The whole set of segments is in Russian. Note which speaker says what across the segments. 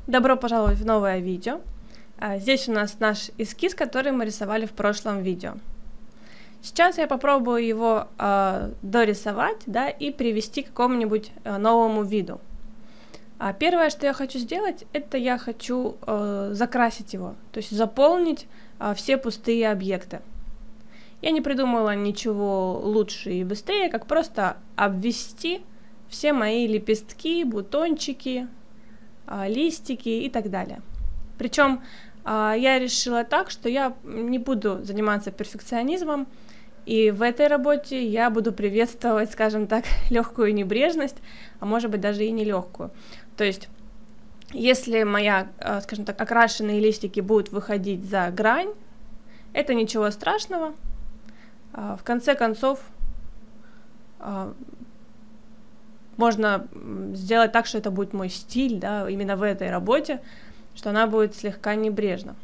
Speaker 1: Добро пожаловать в новое видео. Здесь у нас наш эскиз, который мы рисовали в прошлом видео. Сейчас я попробую его дорисовать, да, и привести к какому-нибудь новому виду. Первое, что я хочу сделать, это я хочу закрасить его, то есть заполнить все пустые объекты. Я не придумала ничего лучше и быстрее, как просто обвести все мои лепестки, бутончики, листики и так далее. Причем я решила так, что я не буду заниматься перфекционизмом, и в этой работе я буду приветствовать, скажем так, легкую небрежность, а может быть даже и нелегкую. То есть, если моя, скажем так, окрашенные листики будут выходить за грань, это ничего страшного. В конце концов, можно сделать так, что это будет мой стиль, да, именно в этой работе, что она будет слегка небрежна.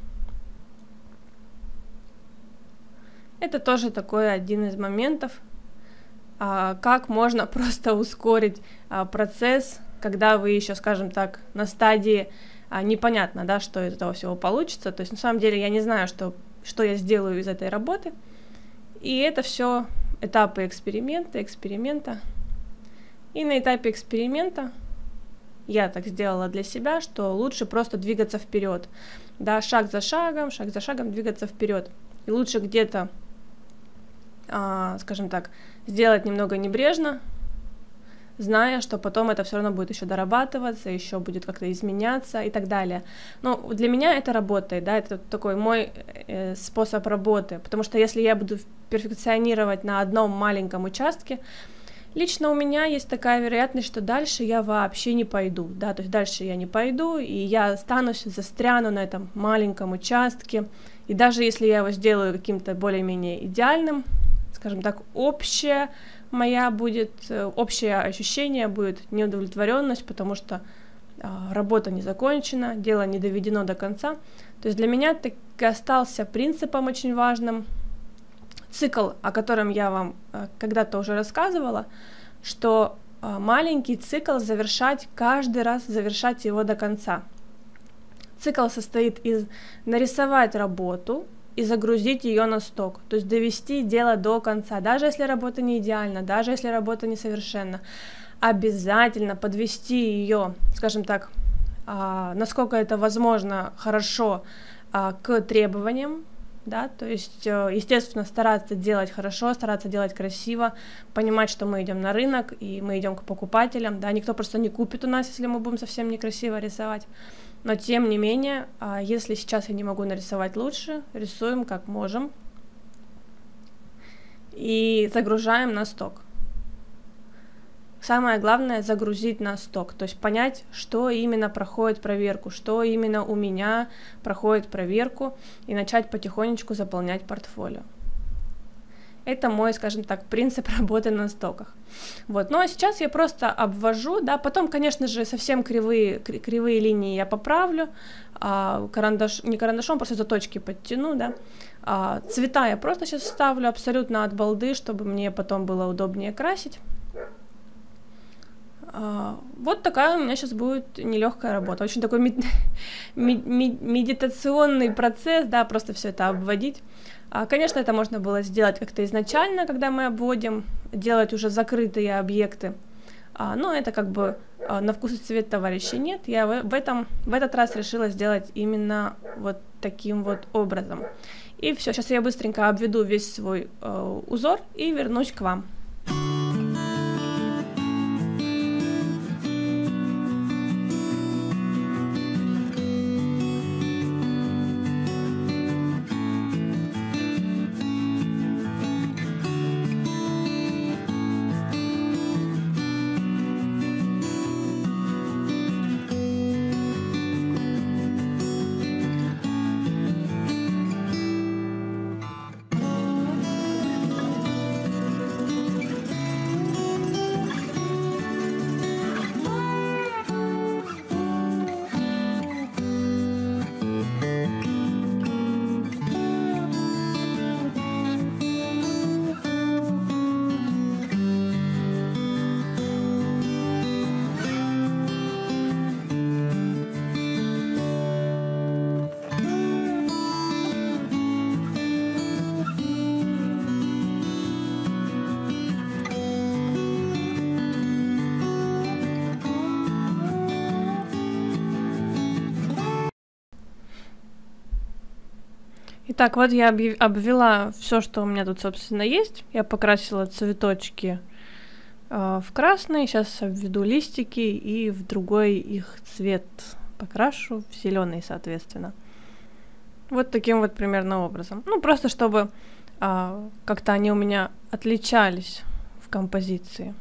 Speaker 1: Это тоже такой один из моментов, как можно просто ускорить процесс, когда вы еще, скажем так, на стадии непонятно, да, что из этого всего получится. То есть на самом деле я не знаю, что я сделаю из этой работы. И это все этапы эксперимента. И на этапе эксперимента я так сделала для себя, что лучше просто двигаться вперед, да, шаг за шагом двигаться вперед. И лучше где-то, скажем так, сделать немного небрежно, зная, что потом это все равно будет еще дорабатываться, еще будет как-то изменяться и так далее. Но для меня это работает, да, это такой мой способ работы, потому что если я буду перфекционировать на одном маленьком участке, лично у меня есть такая вероятность, что дальше я вообще не пойду, да, то есть дальше я не пойду, и я останусь, застряну на этом маленьком участке, и даже если я его сделаю каким-то более-менее идеальным, скажем так, общее ощущение будет неудовлетворенность, потому что работа не закончена, дело не доведено до конца. То есть для меня так и остался принципом очень важным цикл, о котором я вам когда-то уже рассказывала, что маленький цикл каждый раз завершать его до конца. Цикл состоит из нарисовать работу и загрузить ее на сток, то есть довести дело до конца, даже если работа не идеальна, даже если работа несовершенна, обязательно подвести ее, скажем так, насколько это возможно, хорошо к требованиям, да, то есть, естественно, стараться делать хорошо, стараться делать красиво, понимать, что мы идем на рынок и мы идем к покупателям, да, никто просто не купит у нас, если мы будем совсем некрасиво рисовать. Но тем не менее, если сейчас я не могу нарисовать лучше, рисуем как можем и загружаем на сток. Самое главное — загрузить на сток, то есть понять, что именно проходит проверку, что именно у меня проходит проверку, и начать потихонечку заполнять портфолио. Это мой, скажем так, принцип работы на стоках. Вот. Ну а сейчас я просто обвожу, да, потом, конечно же, совсем кривые линии я поправлю, не карандашом, просто заточки подтяну, да. Цвета я просто сейчас ставлю абсолютно от балды, чтобы мне потом было удобнее красить. Вот такая у меня сейчас будет нелегкая работа, очень такой медитационный процесс, да, просто все это обводить. Конечно, это можно было сделать как-то изначально, когда мы обводим, делать уже закрытые объекты, но это как бы на вкус и цвет товарищей нет. Я в этот раз решила сделать именно вот таким вот образом. И все, сейчас я быстренько обведу весь свой узор и вернусь к вам. Итак, вот я обвела все, что у меня тут, собственно, есть. Я покрасила цветочки в красный, сейчас обведу листики и в другой их цвет покрашу, в зеленый, соответственно. Вот таким вот примерно образом. Ну, просто чтобы как-то они у меня отличались в композиции.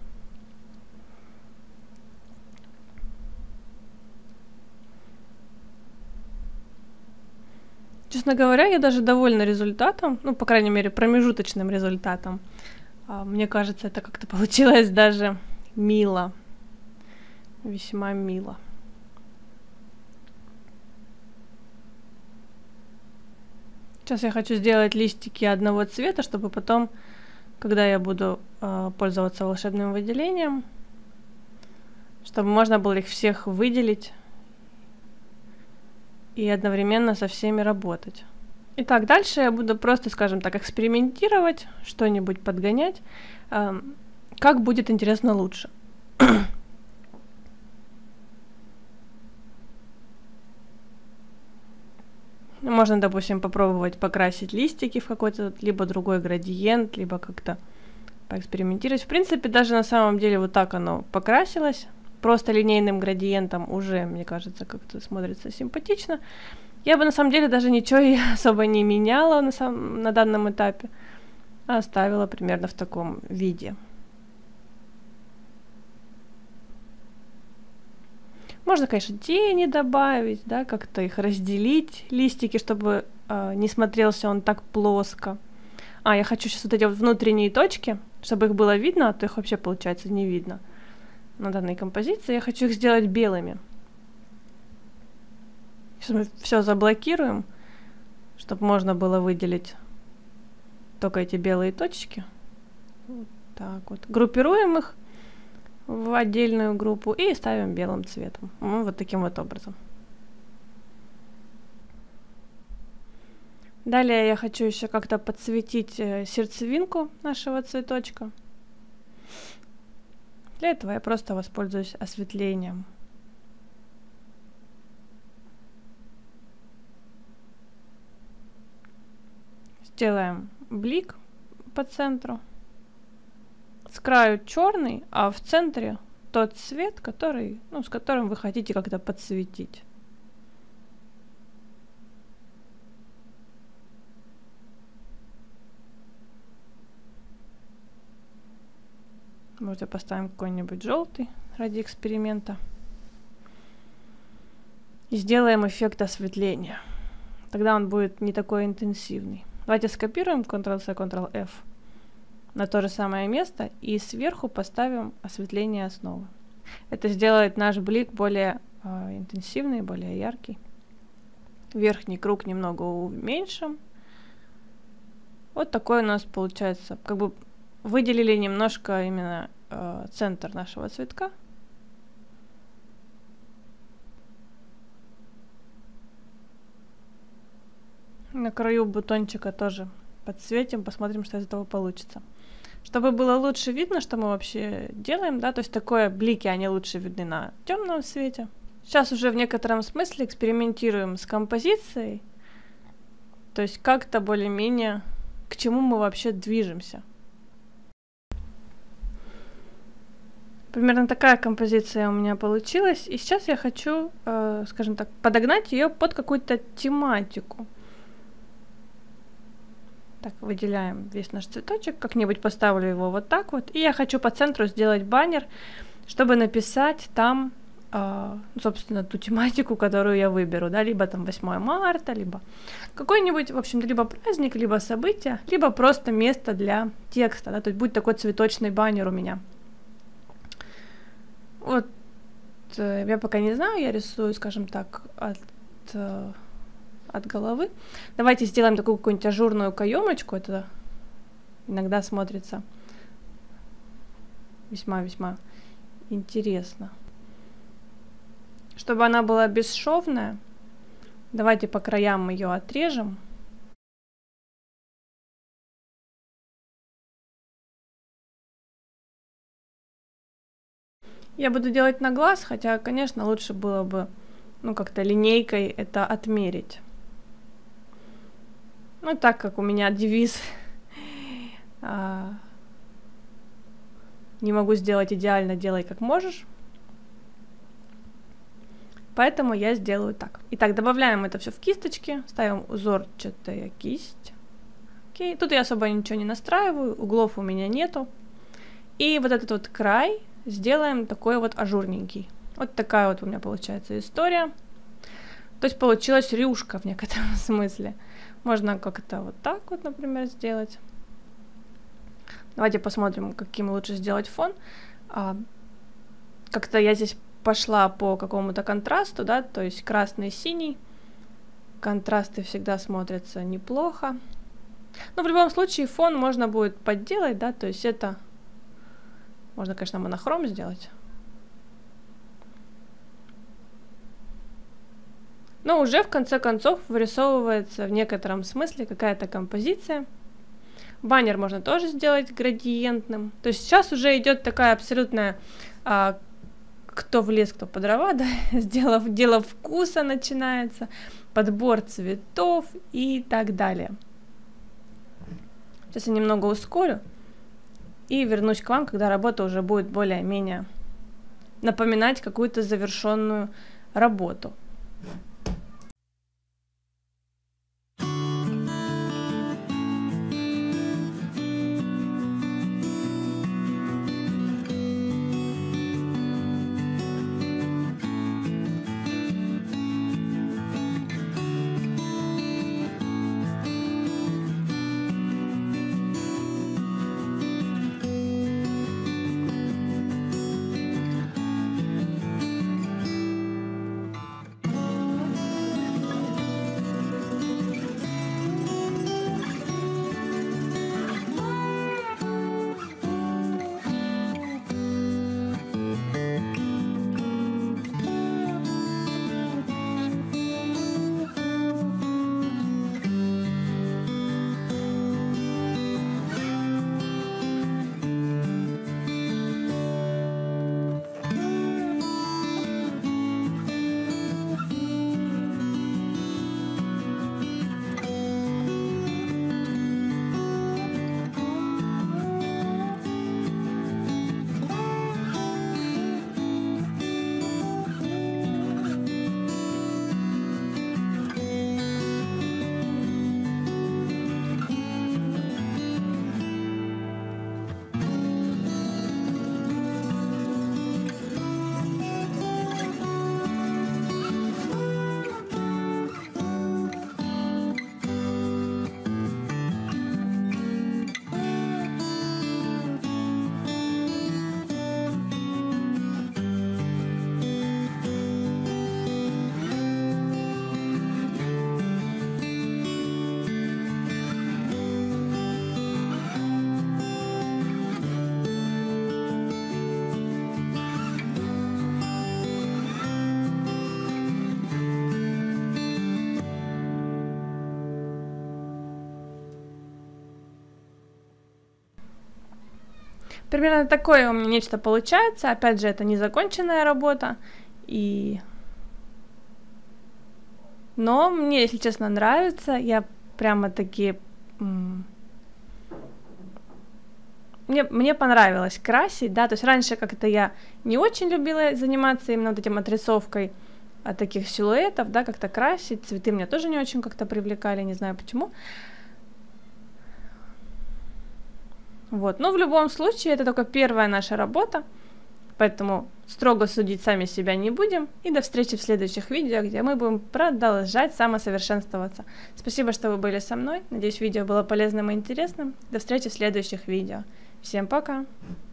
Speaker 1: Честно говоря, я даже довольна результатом, ну, по крайней мере, промежуточным результатом. Мне кажется, это как-то получилось даже мило, весьма мило. Сейчас я хочу сделать листики одного цвета, чтобы потом, когда я буду пользоваться волшебным выделением, чтобы можно было их всех выделить и одновременно со всеми работать. Итак, дальше я буду просто, скажем так, экспериментировать, что-нибудь подгонять, как будет интересно лучше. Можно, допустим, попробовать покрасить листики в какой-то либо другой градиент, либо как-то поэкспериментировать. В принципе, даже на самом деле вот так оно покрасилось. Просто линейным градиентом уже, мне кажется, как-то смотрится симпатично. Я бы на самом деле даже ничего и особо не меняла на данном этапе, а оставила примерно в таком виде. Можно, конечно, тени добавить, да, как-то их разделить, листики, чтобы не смотрелся он так плоско. Я хочу сейчас вот эти вот внутренние точки, чтобы их было видно, а то их вообще, получается, не видно на данной композиции. Я хочу их сделать белыми. Сейчас мы все заблокируем, чтобы можно было выделить только эти белые точки. Вот так вот. Группируем их в отдельную группу и ставим белым цветом. Вот таким вот образом. Далее я хочу еще как-то подсветить сердцевинку нашего цветочка. Для этого я просто воспользуюсь осветлением. Сделаем блик по центру. С краю черный, а в центре тот цвет, который, с которым вы хотите как-то подсветить. Может, поставим какой-нибудь желтый ради эксперимента. И сделаем эффект осветления. Тогда он будет не такой интенсивный. Давайте скопируем Ctrl-C, Ctrl-F на то же самое место и сверху поставим осветление основы. Это сделает наш блик более интенсивный, более яркий. Верхний круг немного уменьшим. Вот такой у нас получается. Как бы выделили немножко именно центр нашего цветка. На краю бутончика тоже подсветим, посмотрим, что из этого получится. Чтобы было лучше видно, что мы вообще делаем, да, то есть такое блики, они лучше видны на темном свете. Сейчас уже в некотором смысле экспериментируем с композицией, то есть как-то более-менее к чему мы вообще движемся. Примерно такая композиция у меня получилась, и сейчас я хочу, скажем так, подогнать ее под какую-то тематику. Так, выделяем весь наш цветочек, как-нибудь поставлю его вот так вот. И я хочу по центру сделать баннер, чтобы написать там, собственно, ту тематику, которую я выберу, да, либо там 8 марта, либо какой-нибудь, в общем-то, либо праздник, либо событие, либо просто место для текста, да, то есть будет такой цветочный баннер у меня. Вот, я пока не знаю, я рисую, скажем так, от головы. Давайте сделаем такую какую-нибудь ажурную каемочку. Это иногда смотрится весьма-весьма интересно. Чтобы она была бесшовная, давайте по краям ее отрежем. Я буду делать на глаз, хотя, конечно, лучше было бы, как-то линейкой это отмерить. Ну, так как у меня девиз «Не могу сделать идеально, делай как можешь», поэтому я сделаю так. Итак, добавляем это все в кисточки, ставим узорчатая кисть. Окей. Тут я особо ничего не настраиваю, углов у меня нету. И вот этот вот край сделаем такой вот ажурненький. Вот такая вот у меня получается история. То есть получилась рюшка в некотором смысле. Можно как-то вот так вот, например, сделать. Давайте посмотрим, каким лучше сделать фон. Как-то я здесь пошла по какому-то контрасту, да, то есть красный и синий. Контрасты всегда смотрятся неплохо. Но в любом случае фон можно будет подделать, да, то есть это... Можно, конечно, монохром сделать. Но уже в конце концов вырисовывается в некотором смысле какая-то композиция. Баннер можно тоже сделать градиентным. То есть сейчас уже идет такая абсолютная кто в лес, кто по дрова, да, дело вкуса начинается, подбор цветов и так далее. Сейчас я немного ускорю и вернусь к вам, когда работа уже будет более-менее напоминать какую-то завершенную работу. Примерно такое у меня нечто получается. Опять же, это незаконченная работа. Но мне, если честно, нравится. Я прямо-таки... Мне понравилось красить, да. То есть раньше как-то я не очень любила заниматься именно вот этим отрисовкой таких силуэтов, да, как-то красить. Цветы меня тоже не очень как-то привлекали, не знаю почему. Вот. Но в любом случае, это только первая наша работа, поэтому строго судить сами себя не будем. И до встречи в следующих видео, где мы будем продолжать самосовершенствоваться. Спасибо, что вы были со мной. Надеюсь, видео было полезным и интересным. До встречи в следующих видео. Всем пока!